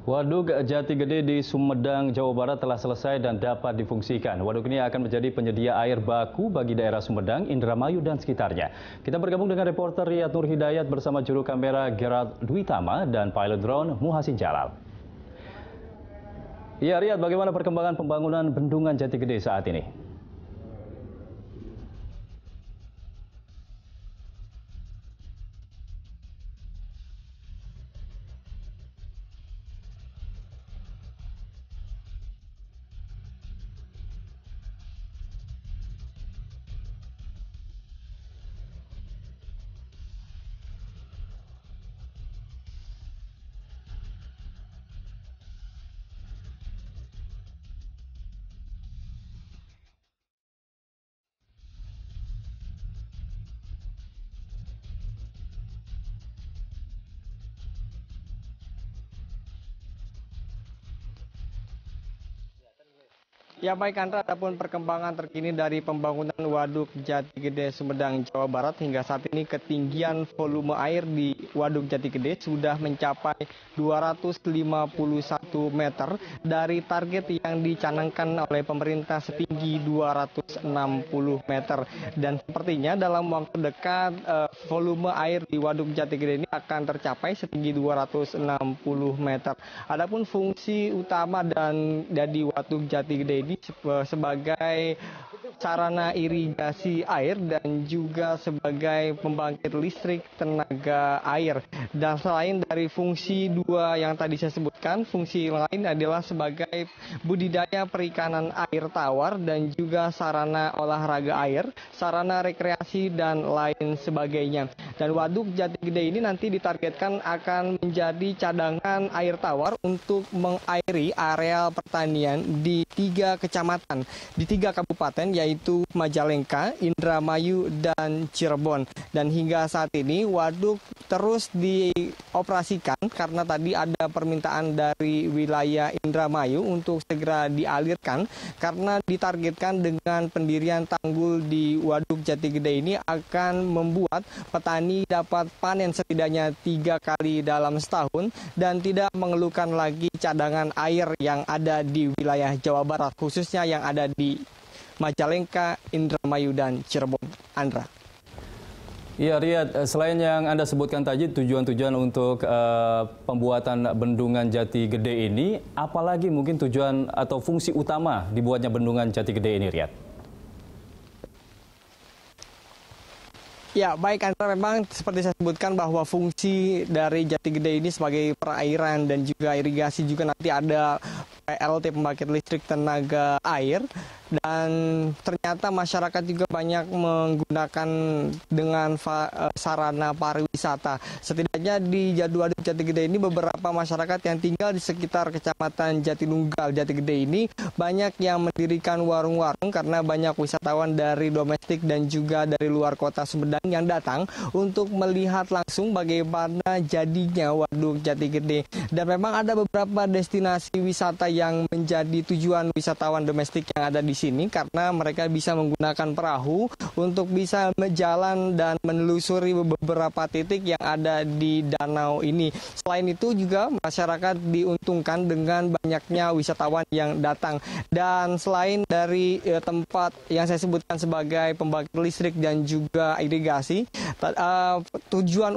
Waduk Jati Gede di Sumedang, Jawa Barat telah selesai dan dapat difungsikan. Waduk ini akan menjadi penyedia air baku bagi daerah Sumedang, Indramayu, dan sekitarnya. Kita bergabung dengan reporter Riyad Nur Hidayat bersama juru kamera Gerald Dwitama dan pilot drone Muhasin Jalal. Ya, Riyad, bagaimana perkembangan pembangunan bendungan Jati Gede saat ini? Ya baik Andra, adapun perkembangan terkini dari pembangunan Waduk Jati Gede Sumedang, Jawa Barat hingga saat ini ketinggian volume air di Waduk Jati Gede sudah mencapai 251 meter dari target yang dicanangkan oleh pemerintah setinggi 260 meter. Dan sepertinya dalam waktu dekat volume air di Waduk Jati Gede ini akan tercapai setinggi 260 meter. Adapun fungsi utama dan dari Waduk Jati Gede ini sebagai sarana irigasi air dan juga sebagai pembangkit listrik tenaga air. Dan selain dari fungsi dua yang tadi saya sebutkan, fungsi lain adalah sebagai budidaya perikanan air tawar dan juga sarana olahraga air, sarana rekreasi dan lain sebagainya. Dan Waduk Jati Gede ini nanti ditargetkan akan menjadi cadangan air tawar untuk mengairi areal pertanian di 3 kecamatan, di 3 kabupaten yaitu Majalengka, Indramayu, dan Cirebon. Dan hingga saat ini waduk terus dioperasikan karena tadi ada permintaan dari wilayah Indramayu untuk segera dialirkan karena ditargetkan dengan pendirian tanggul di Waduk Jati Gede ini akan membuat petani dapat panen setidaknya 3 kali dalam setahun dan tidak mengeluhkan lagi cadangan air yang ada di wilayah Jawa Barat, khususnya yang ada di Majalengka, Indramayu, dan Cirebon. Andra. Ya, Riyad, selain yang Anda sebutkan tadi tujuan-tujuan untuk pembuatan bendungan Jati Gede ini, apalagi mungkin tujuan atau fungsi utama dibuatnya bendungan Jati Gede ini, Riyad? Ya, baik Andra, memang seperti saya sebutkan bahwa fungsi dari Jati Gede ini sebagai perairan dan juga irigasi, juga nanti ada PLT pembangkit listrik tenaga air. Dan ternyata masyarakat juga banyak menggunakan dengan sarana pariwisata. Setidaknya di Waduk Jati Gede ini beberapa masyarakat yang tinggal di sekitar kecamatan Jatinunggal, Jati Gede ini banyak yang mendirikan warung-warung karena banyak wisatawan dari domestik dan juga dari luar kota Sumedang yang datang untuk melihat langsung bagaimana jadinya Waduk Jati Gede. Dan memang ada beberapa destinasi wisata yang menjadi tujuan wisatawan domestik yang ada di sini karena mereka bisa menggunakan perahu untuk bisa berjalan dan menelusuri beberapa titik yang ada di danau ini. Selain itu juga masyarakat diuntungkan dengan banyaknya wisatawan yang datang. Dan selain dari tempat yang saya sebutkan sebagai pembangkit listrik dan juga irigasi, tujuan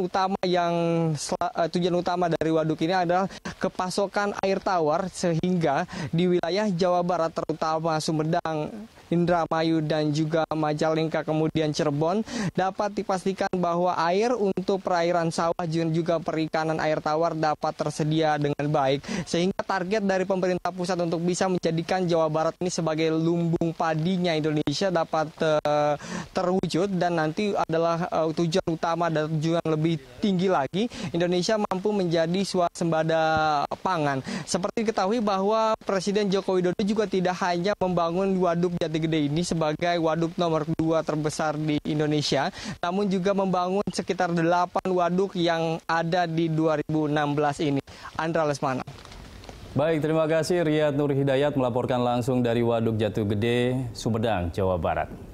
utama dari waduk ini adalah kepasokan air tawar sehingga di wilayah Jawa Barat terutama Sumedang, Indramayu, dan juga Majalengka kemudian Cirebon dapat dipastikan bahwa air untuk perairan sawah dan juga perikanan air tawar dapat tersedia dengan baik, sehingga target dari pemerintah pusat untuk bisa menjadikan Jawa Barat ini sebagai lumbung padinya Indonesia dapat terwujud. Dan nanti adalah tujuan utama dan tujuan lebih tinggi lagi, Indonesia mampu menjadi swasembada pangan. Seperti diketahui bahwa Presiden Joko Widodo juga tidak hanya membangun Waduk Jati Gede ini sebagai waduk nomor 2 terbesar di Indonesia, namun juga membangun sekitar 8 waduk yang ada di 2016 ini. Andra Lesmana. Baik, terima kasih Riyad Nur Hidayat melaporkan langsung dari Waduk Jati Gede, Sumedang, Jawa Barat.